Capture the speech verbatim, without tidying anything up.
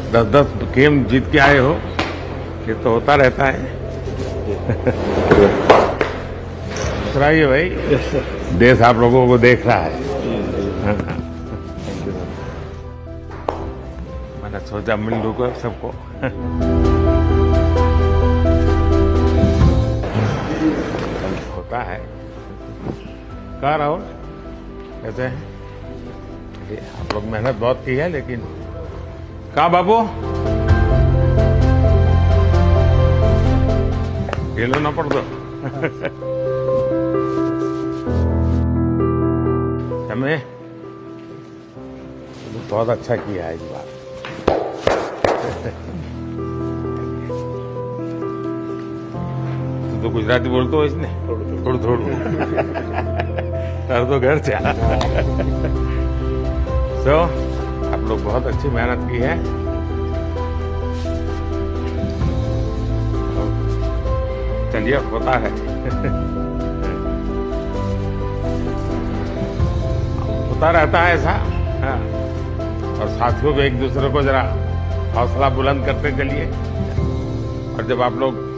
दस दस गेम जीत के आए हो, ये तो होता रहता है। सुनाइए भाई, देश आप लोगों को देख रहा है। मैंने सोचा मिल लूंगा सबको। होता है। कहा राहुल कहते हैं आप लोग मेहनत बहुत की है, लेकिन कहा बाबू खेलो ना पड़ दो। हमें बहुत अच्छा किया है इस बार। तू तो गुजराती बोलते हो इसने थोड़ा थोड़ा तर तो घर से। तो आप लोग बहुत अच्छी मेहनत की है। चलिए होता है। होता रहता है ऐसा। हाँ। और साथियों को एक दूसरे को जरा हौसला बुलंद करते चलिए। और जब आप लोग